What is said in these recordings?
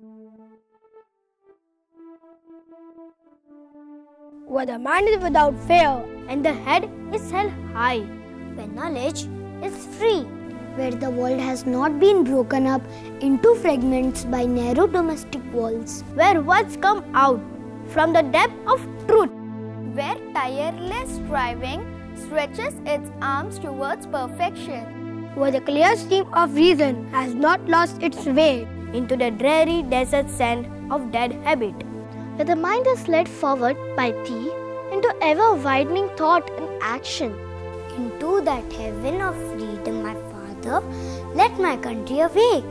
Where the mind is without fear and the head is held high. Where knowledge is free. Where the world has not been broken up into fragments by narrow domestic walls. Where words come out from the depth of truth. Where tireless striving stretches its arms towards perfection. Where the clear stream of reason has not lost its way into the dreary desert sand of dead habit. Where the mind is led forward by thee into ever-widening thought and action. Into that heaven of freedom, my Father, let my country awake.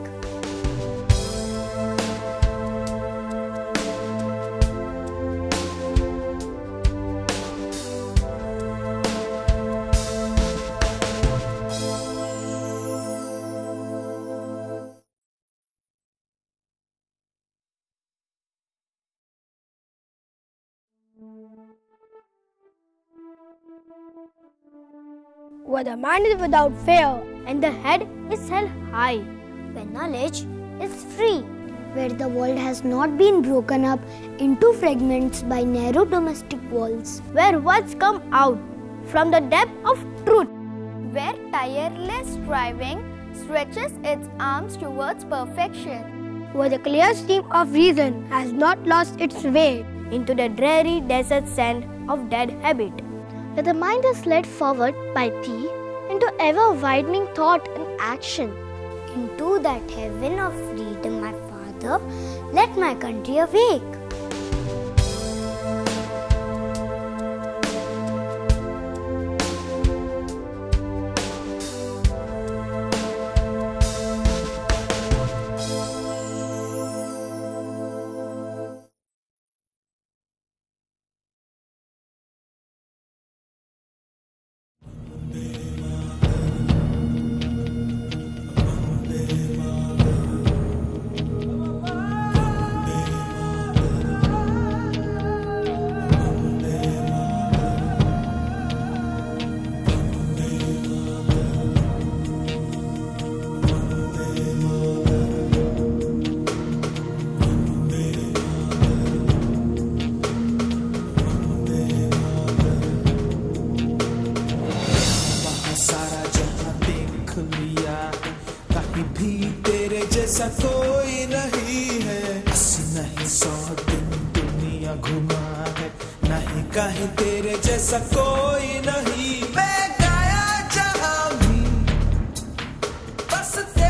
Where the mind is without fear and the head is held high. Where knowledge is free. Where the world has not been broken up into fragments by narrow domestic walls. Where words come out from the depth of truth. Where tireless striving stretches its arms towards perfection. Where the clear stream of reason has not lost its way into the dreary desert sand of dead habit. Where the mind is led forward by thee into ever-widening thought and action. Into that heaven of freedom, my Father, let my country awake. जैसा कोई नहीं है, नहीं 100 दिन दुनिया घुमा है, नहीं कहीं तेरे जैसा कोई नहीं। मैं गाया जहां भी बस